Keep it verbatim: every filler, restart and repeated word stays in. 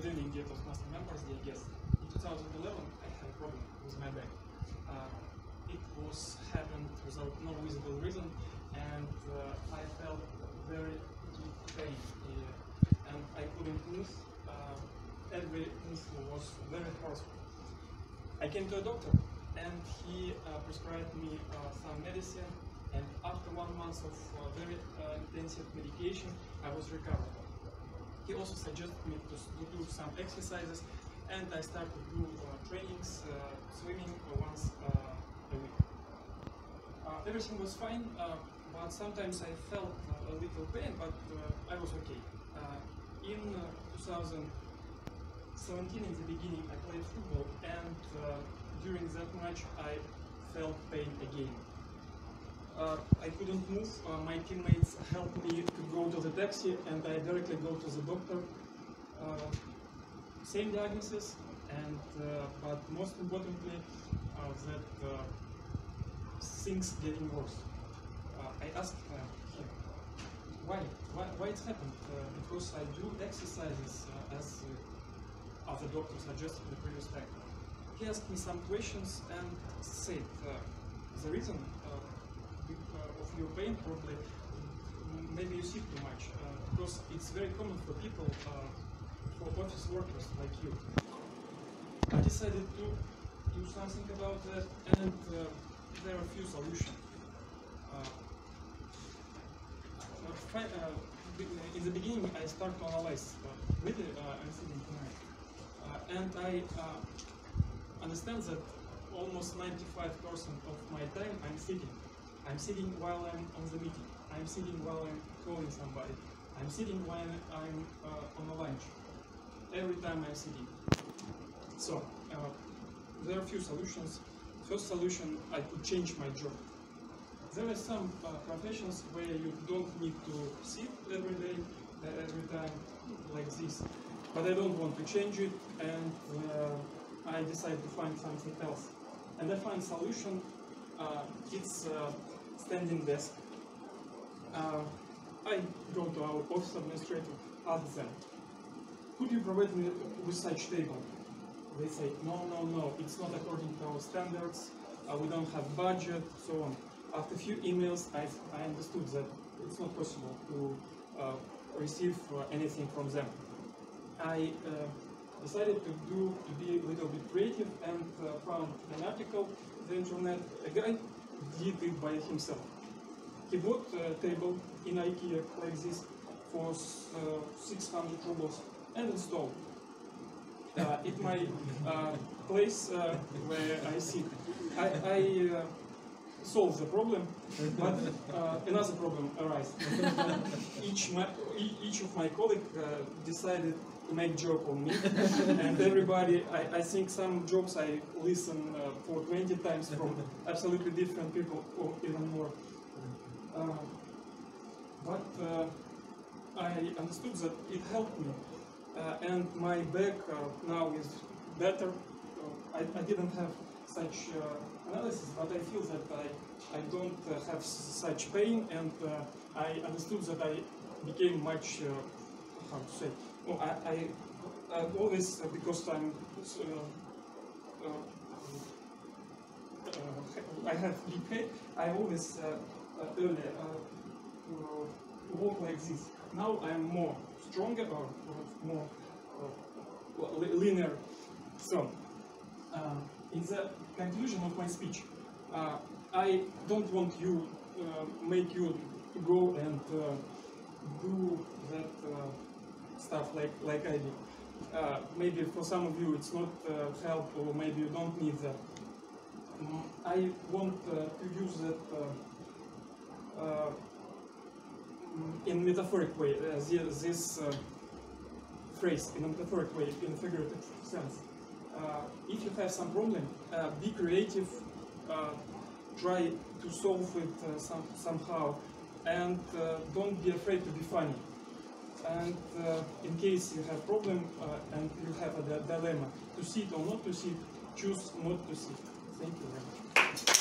Good evening, dear Toastmaster members, dear guests. In two thousand eleven, I had a problem with my back. Uh, it was happened without no visible reason, and uh, I felt very deep pain, uh, and I couldn't move. Uh, every move was very forceful. I came to a doctor, and he uh, prescribed me uh, some medicine, and after one month of uh, very uh, intensive medication, I was recovered. He also suggested me to, to do some exercises, and I started to do uh, trainings, uh, swimming once uh, a week. Uh, everything was fine, uh, but sometimes I felt uh, a little pain, but uh, I was okay. Uh, in uh, two thousand seventeen, in the beginning, I played football, and uh, during that match, I felt pain again. Uh, I couldn't move. Uh, my teammates helped me to go to the taxi, and I directly go to the doctor. Uh, same diagnosis, and uh, but most importantly, uh, that uh, things getting worse. Uh, I asked uh, him why, why, why it happened. Uh, because I do exercises uh, as uh, other doctors suggested the previous time. He asked me some questions and said uh, the reason. Uh, of your pain probably, maybe you sit too much, uh, because it's very common for people, uh, for office workers like you. I decided to do something about that, and uh, there are a few solutions. Uh, uh, in the beginning, I start to analyze uh, really uh, I'm sitting tonight, uh, and I uh, understand that almost ninety-five percent of my time I'm sitting. I'm sitting while I'm on the meeting. I'm sitting while I'm calling somebody. I'm sitting while I'm uh, on a lunch. Every time I'm sitting. So, uh, there are a few solutions. First solution, I could change my job. There are some uh, professions where you don't need to sit every day, uh, every time like this. But I don't want to change it, and uh, I decided to find something else. And I find solution. Uh, it's uh, standing desk. Uh, I go to our office administrator, ask them, could you provide me with such table? They say, no, no, no, it's not according to our standards, uh, we don't have budget, so on. After a few emails, I, I understood that it's not possible to uh, receive uh, anything from them. I uh, decided to do to be a little bit creative, and uh, found an article on the internet. A guy did it by himself. He bought a table in IKEA like this for uh, six hundred rubles and installed uh, at my uh, place uh, where I sit. I, I uh, solved the problem, but uh, another problem arises. each, my, each of my colleagues uh, decided to make joke on me, and everybody, I, I think some jokes I listen uh, for twenty times from absolutely different people, or even more. Uh, but uh, I understood that it helped me, uh, and my back uh, now is better. Uh, I, I didn't have such uh, analysis, but I feel that I, I don't uh, have such pain, and uh, I understood that I became much, uh, how to say, oh, I, I, I always, uh, because I'm, uh, uh, uh, I have big head, I always uh, uh, earlier uh, walk like this. Now I'm more stronger, or, or more uh, linear. So, uh, in the conclusion of my speech, uh, I don't want you, uh, make you to go and uh, do that uh, stuff like, like I did. Uh, maybe for some of you it's not uh, help, or maybe you don't need that. Um, I want uh, to use that uh, uh, in metaphoric way, uh, this uh, phrase in a metaphoric way, in a figurative sense. Uh, if you have some problem, uh, be creative, uh, try to solve it uh, some, somehow, and uh, don't be afraid to be funny. And uh, in case you have problem uh, and you have a dilemma to sit or not to sit, choose not to sit. Thank you very much.